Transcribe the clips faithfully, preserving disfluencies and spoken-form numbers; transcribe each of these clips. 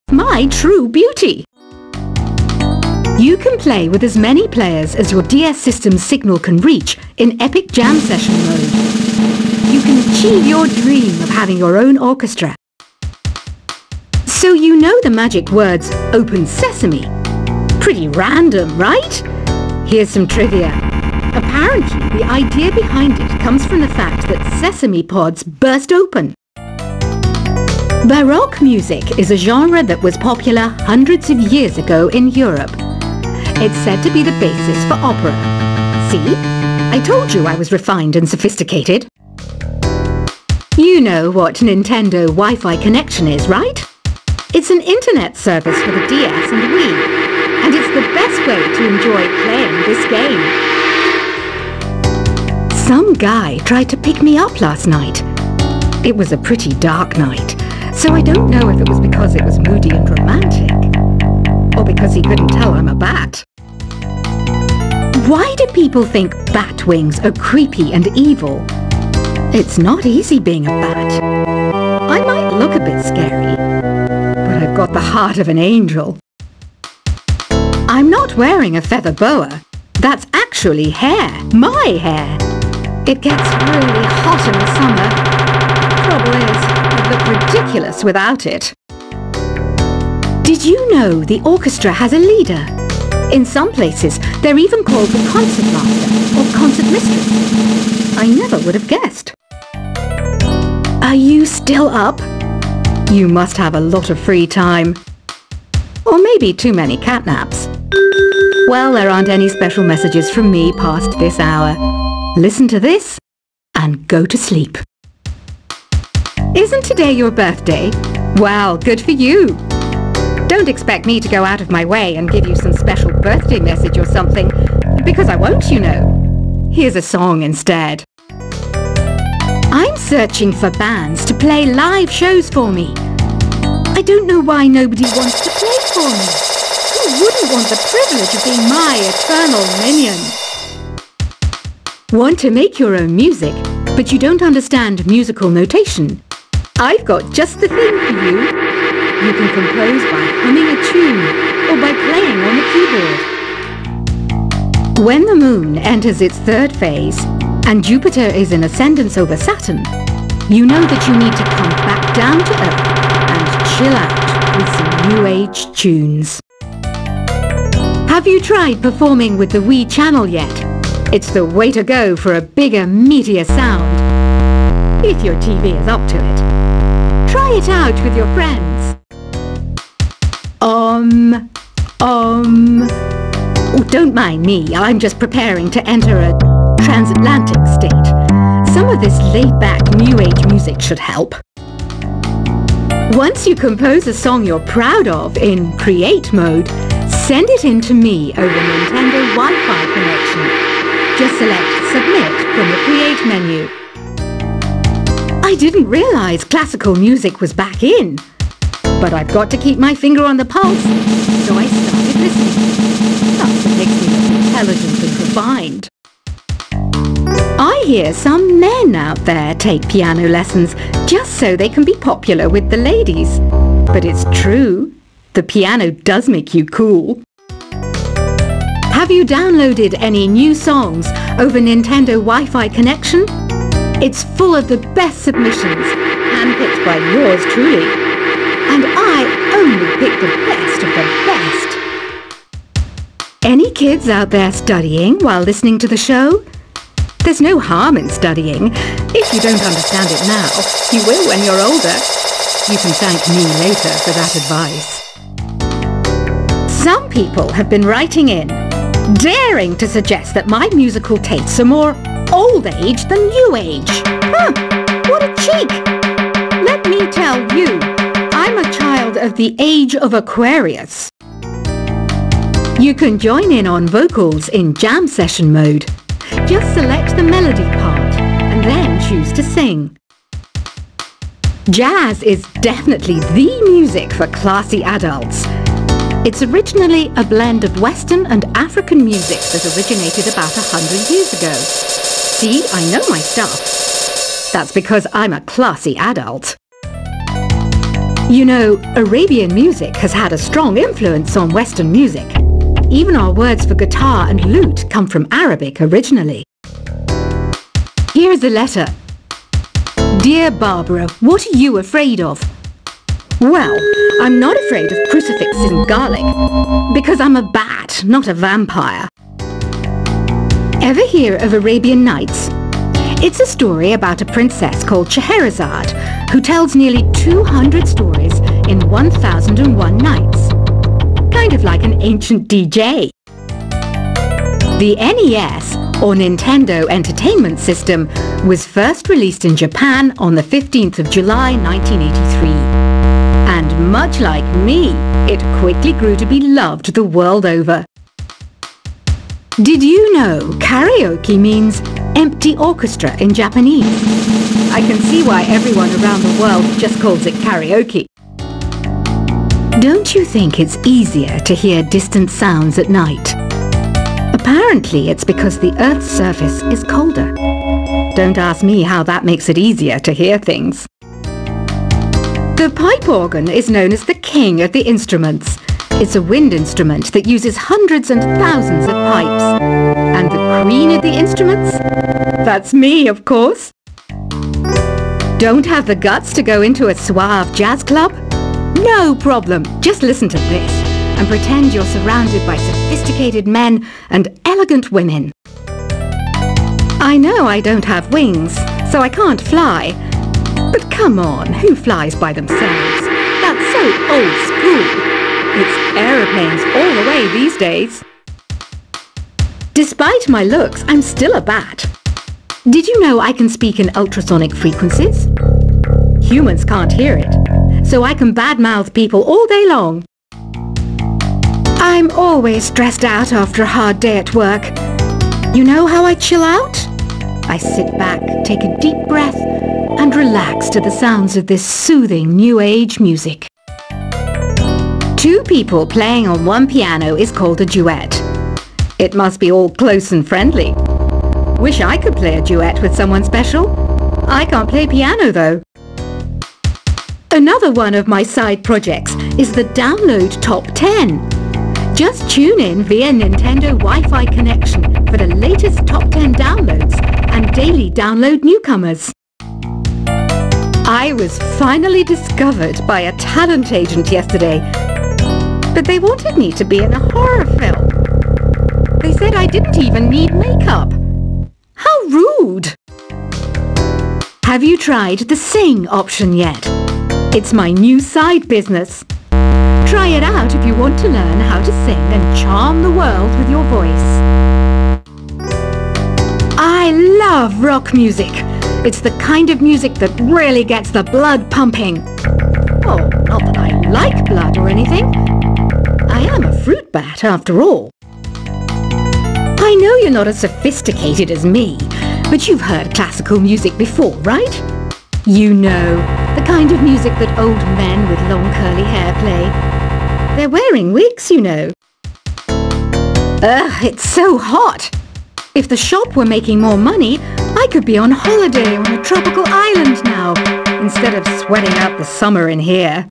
my true beauty. You can play with as many players as your D S system's signal can reach in Epic Jam Session mode. You can achieve your dream of having your own orchestra. So you know the magic words "Open Sesame." Pretty random, right? Here's some trivia. Apparently, the idea behind it comes from the fact that sesame pods burst open. Baroque music is a genre that was popular hundreds of years ago in Europe. It's said to be the basis for opera. See? I told you I was refined and sophisticated. You know what Nintendo Wi-Fi connection is, right? It's an internet service for the D S and Wii, and it's the best way to enjoy playing this game. Some guy tried to pick me up last night. It was a pretty dark night, so I don't know if it was because it was moody and romantic, or because he couldn't tell I'm a bat. Why do people think bat wings are creepy and evil? It's not easy being a bat. I might look a bit scary, but I've got the heart of an angel. I'm not wearing a feather boa. That's actually hair, my hair. It gets really hot in the summer. Trouble is, I'd look ridiculous without it. Did you know the orchestra has a leader? In some places, they're even called the concert master or concert mistress. I never would have guessed. Are you still up? You must have a lot of free time. Or maybe too many catnaps. Well, there aren't any special messages from me past this hour. Listen to this and go to sleep. Isn't today your birthday? Well, good for you. Don't expect me to go out of my way and give you some special birthday message or something, because I won't, you know. Here's a song instead. I'm searching for bands to play live shows for me. I don't know why nobody wants to play for me. Who wouldn't want the privilege of being my eternal minion? Want to make your own music, but you don't understand musical notation? I've got just the thing for you. You can compose by humming a tune or by playing on the keyboard. When the moon enters its third phase and Jupiter is in ascendance over Saturn, you know that you need to come back down to Earth and chill out with some new age tunes. Have you tried performing with the Wii channel yet? It's the way to go for a bigger, meatier sound. If your T V is up to it. Try it out with your friends. Um, um... Oh, don't mind me, I'm just preparing to enter a transatlantic state. Some of this laid-back New Age music should help. Once you compose a song you're proud of in Create mode, send it in to me over Nintendo Wi-Fi connection. Just select Submit from the Create menu. I didn't realize classical music was back in. But I've got to keep my finger on the pulse, so I started listening. That's what makes me look intelligent and refined. I hear some men out there take piano lessons just so they can be popular with the ladies. But it's true, the piano does make you cool. Have you downloaded any new songs over Nintendo Wi-Fi connection? It's full of the best submissions, handpicked by yours truly. And I only pick the best of the best. Any kids out there studying while listening to the show? There's no harm in studying. If you don't understand it now, you will when you're older. You can thank me later for that advice. Some people have been writing in, daring to suggest that my musical tastes are more old age than new age. Huh, what a cheek! Let me tell you, I'm a child of the age of Aquarius. You can join in on vocals in jam session mode. Just select the melody part and then choose to sing. Jazz is definitely the music for classy adults. It's originally a blend of Western and African music that originated about a hundred years ago. See, I know my stuff. That's because I'm a classy adult. You know, Arabian music has had a strong influence on Western music. Even our words for guitar and lute come from Arabic originally. Here's a letter. Dear Barbara, what are you afraid of? Well, I'm not afraid of crucifixes and garlic, because I'm a bat, not a vampire. Ever hear of Arabian Nights? It's a story about a princess called Scheherazade, who tells nearly two hundred stories in one thousand and one nights. Kind of like an ancient D J. The N E S, or Nintendo Entertainment System, was first released in Japan on the fifteenth of July nineteen eighty-three. And much like me, it quickly grew to be loved the world over. Did you know karaoke means empty orchestra in Japanese? I can see why everyone around the world just calls it karaoke. Don't you think it's easier to hear distant sounds at night? Apparently it's because the Earth's surface is colder. Don't ask me how that makes it easier to hear things. The pipe organ is known as the king of the instruments. It's a wind instrument that uses hundreds and thousands of pipes. And the queen of the instruments? That's me, of course. Don't have the guts to go into a suave jazz club? No problem. Just listen to this and pretend you're surrounded by sophisticated men and elegant women. I know I don't have wings, so I can't fly. But come on, who flies by themselves? That's so old school. It's aeroplanes all the way these days. Despite my looks, I'm still a bat. Did you know I can speak in ultrasonic frequencies? Humans can't hear it, so I can badmouth people all day long. I'm always stressed out after a hard day at work. You know how I chill out? I sit back, take a deep breath, and relax to the sounds of this soothing new age music. Two people playing on one piano is called a duet. It must be all close and friendly. Wish I could play a duet with someone special. I can't play piano though. Another one of my side projects is the Download Top ten. Just tune in via Nintendo Wi-Fi connection for the latest top ten downloads and daily download newcomers. I was finally discovered by a talent agent yesterday, but they wanted me to be in a horror film. They said I didn't even need makeup. How rude! Have you tried the Sing option yet? It's my new side business. Try it out if you want to learn how to sing and charm the world with your voice. I love rock music. It's the kind of music that really gets the blood pumping. Oh, not that I like blood or anything. I am a fruit bat after all. I know you're not as sophisticated as me, but you've heard classical music before, right? You know, the kind of music that old men with long curly hair play. They're wearing wigs, you know. Ugh, it's so hot. If the shop were making more money, I could be on holiday on a tropical island now, instead of sweating out the summer in here.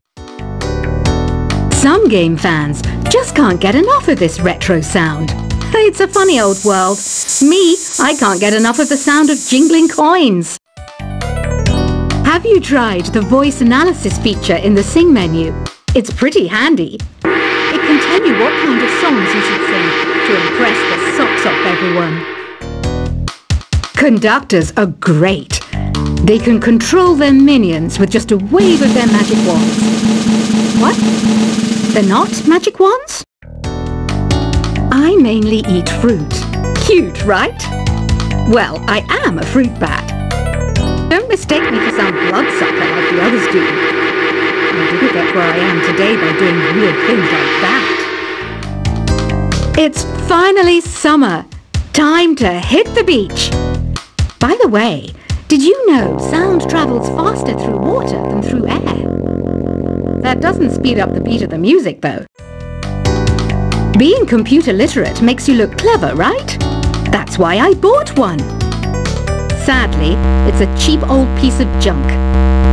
Some game fans just can't get enough of this retro sound. It's a funny old world. Me, I can't get enough of the sound of jingling coins. Have you tried the voice analysis feature in the Sing menu? It's pretty handy. It can tell you what kind of songs you should sing to impress the socks off everyone. Conductors are great. They can control their minions with just a wave of their magic wands. What? They're not magic wands? I mainly eat fruit. Cute, right? Well, I am a fruit bat. Don't mistake me for some bloodsucker like the others do. I didn't get where I am today by doing weird things like that. It's finally summer. Time to hit the beach. By the way, did you know sound travels faster through water than through air? That doesn't speed up the beat of the music, though. Being computer literate makes you look clever, right? That's why I bought one. Sadly, it's a cheap old piece of junk.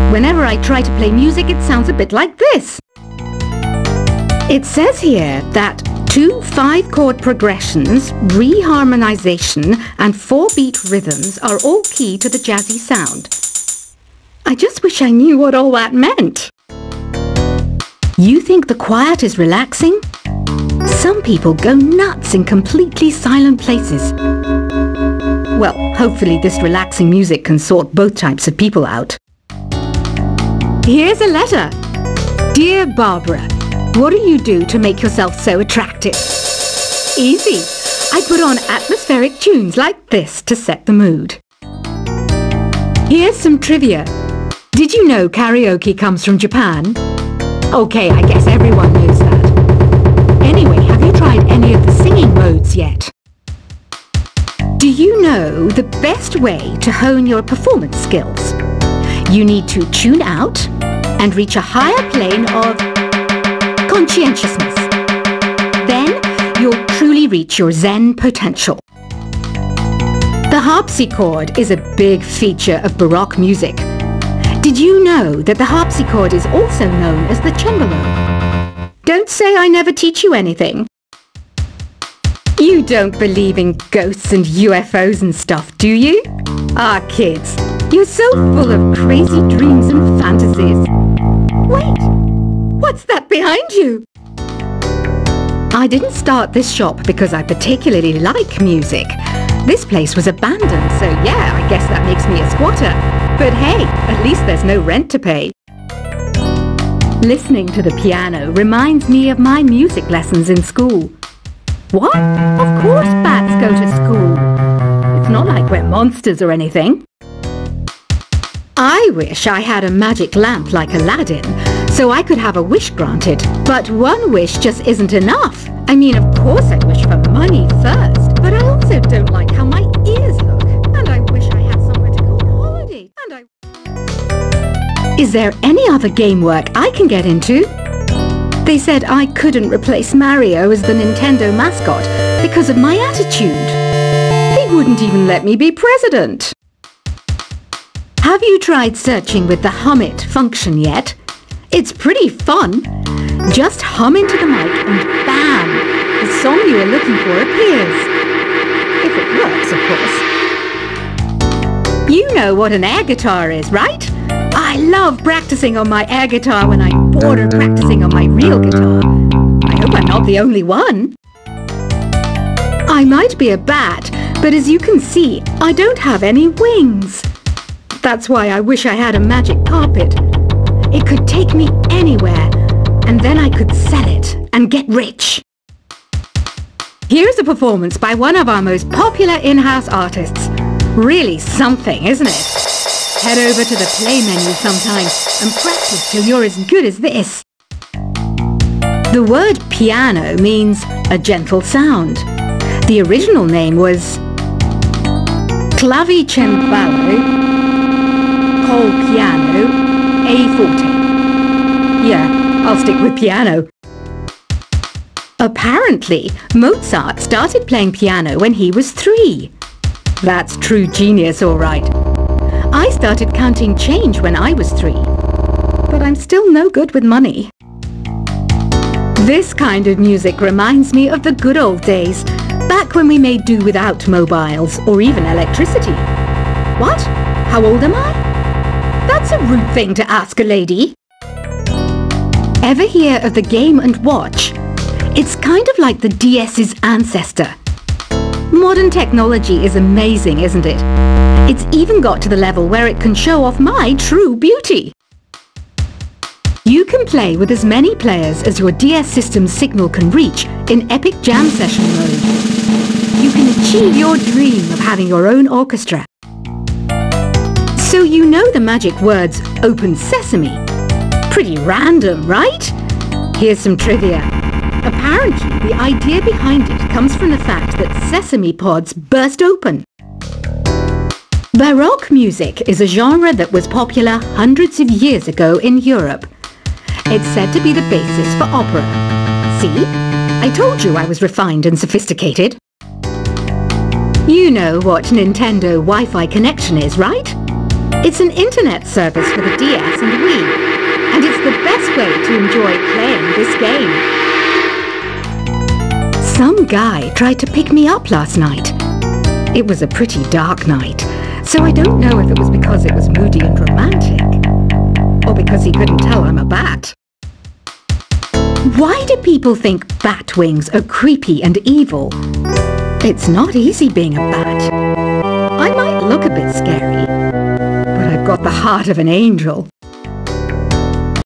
Whenever I try to play music, it sounds a bit like this. It says here that two five-chord progressions, reharmonization, and four-beat rhythms are all key to the jazzy sound. I just wish I knew what all that meant. You think the quiet is relaxing? Some people go nuts in completely silent places. Well, hopefully this relaxing music can sort both types of people out. Here's a letter. Dear Barbara, what do you do to make yourself so attractive? Easy. I put on atmospheric tunes like this to set the mood. Here's some trivia. Did you know karaoke comes from Japan? Okay, I guess everyone knows that. Anyway, have you tried any of the singing modes yet? Do you know the best way to hone your performance skills? You need to tune out and reach a higher plane of conscientiousness. Then you'll truly reach your Zen potential. The harpsichord is a big feature of Baroque music. Did you know that the harpsichord is also known as the cembalo? Don't say I never teach you anything. You don't believe in ghosts and U F Os and stuff, do you? Ah, kids, you're so full of crazy dreams and fantasies. Wait, what's that behind you? I didn't start this shop because I particularly like music. This place was abandoned, so yeah, I guess that makes me a squatter. But hey, at least there's no rent to pay. Listening to the piano reminds me of my music lessons in school. What? Of course bats go to school. It's not like we're monsters or anything. I wish I had a magic lamp like Aladdin, so I could have a wish granted. But one wish just isn't enough. I mean, of course I wish for money first, but I also don't like how my ears look. And I wish I had somewhere to go on holiday. And I... Is there any other game work I can get into? They said I couldn't replace Mario as the Nintendo mascot because of my attitude. They wouldn't even let me be president. Have you tried searching with the Hum It function yet? It's pretty fun. Just hum into the mic and bam! The song you are looking for appears. If it works, of course. You know what an air guitar is, right? I love practicing on my air guitar when I'm bored of practicing on my real guitar. I hope I'm not the only one. I might be a bat, but as you can see, I don't have any wings. That's why I wish I had a magic carpet. It could take me anywhere, and then I could sell it and get rich. Here's a performance by one of our most popular in-house artists. Really something, isn't it? Head over to the play menu sometime and practice till you're as good as this. The word piano means a gentle sound. The original name was clavicembalo col piano A forte. Yeah, I'll stick with piano. Apparently, Mozart started playing piano when he was three. That's true genius, all right. I started counting change when I was three, but I'm still no good with money. This kind of music reminds me of the good old days, back when we made do without mobiles or even electricity. What? How old am I? That's a rude thing to ask a lady. Ever hear of the Game and Watch? It's kind of like the D S's ancestor. Modern technology is amazing, isn't it? It's even got to the level where it can show off my true beauty. You can play with as many players as your D S system's signal can reach in epic jam session mode. You can achieve your dream of having your own orchestra. So you know the magic words "Open Sesame." Pretty random, right? Here's some trivia. Apparently, the idea behind it comes from the fact that sesame pods burst open. Baroque music is a genre that was popular hundreds of years ago in Europe. It's said to be the basis for opera. See? I told you I was refined and sophisticated. You know what Nintendo Wi-Fi connection is, right? It's an internet service for the D S and Wii, and it's the best way to enjoy playing this game. Some guy tried to pick me up last night. It was a pretty dark night, so I don't know if it was because it was moody and romantic, or because he couldn't tell I'm a bat. Why do people think bat wings are creepy and evil? It's not easy being a bat. I might look a bit scary, but I've got the heart of an angel.